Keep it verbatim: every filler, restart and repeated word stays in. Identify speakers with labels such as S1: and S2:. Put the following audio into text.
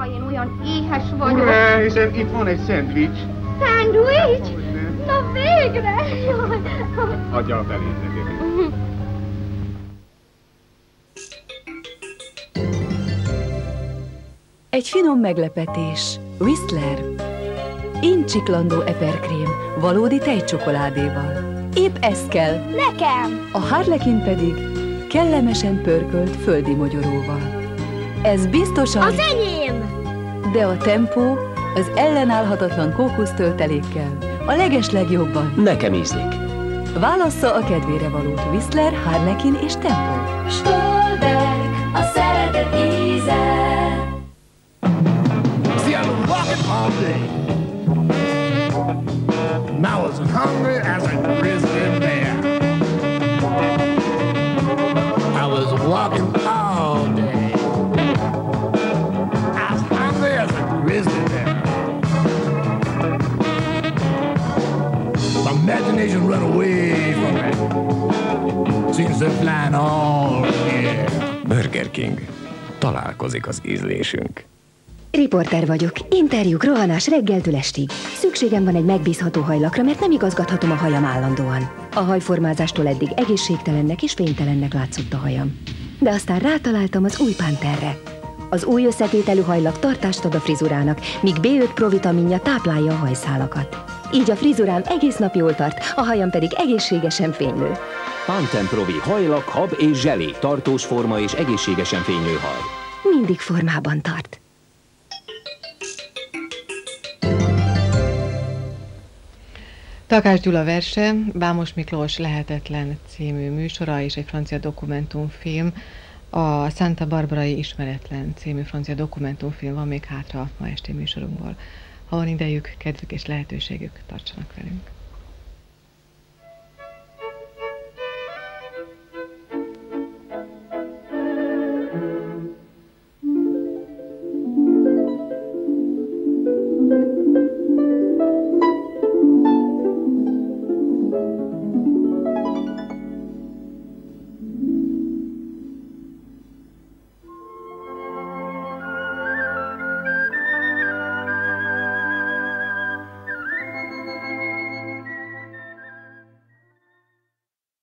S1: Jaj, én olyan éhes vagyok.
S2: Ne, hiszen itt van egy szendvics.
S1: Szendvics? Na végre! Jaj.
S2: Adja a felét nekem.
S3: Egy finom meglepetés. Whistler. Incsiklandó eperkrém, valódi tejcsokoládéval. Épp ez kell.
S1: Nekem!
S3: A Harlequin pedig kellemesen pörkölt földi mogyoróval. Ez biztosan...
S1: Az enyém!
S3: De a tempó az ellenállhatatlan kókusztöltelékkel a legeslegjobban.
S4: Nekem ízlik.
S3: Válassza a kedvére valót. Whistler, Harlequin és tempó.
S5: Stolberg, a szeretet íze.
S6: See, I was walking all day, and I was hungry as a grizzly bear. I was walking all day, I was hungry as a grizzly bear. My imagination run away from me, seems to flying all here.
S7: Burger King. Találkozik az ízlésünk.
S8: Riporter vagyok. Interjúk, rohanás reggeltől estig. Szükségem van egy megbízható hajlakra, mert nem igazgathatom a hajam állandóan. A hajformázástól eddig egészségtelennek és fénytelennek látszott a hajam. De aztán rátaláltam az új Pantherre. Az új összetételű hajlak tartást ad a frizurának, míg bé öt provitaminja táplálja a hajszálakat. Így a frizurám egész nap jól tart, a hajam pedig egészségesen fénylő.
S4: Pantene Provi hajlak, hab és zselé, tartós forma és egészségesen fénylő haj.
S8: Mindig formában tart.
S9: Takács Gyula verse, Bámos Miklós Lehetetlen című műsora és egy francia dokumentumfilm. A Santa Barbarai Ismeretlen című francia dokumentumfilm van még hátra ma esti műsorunkból. Ha van idejük, kedvük és lehetőségük, tartsanak velünk.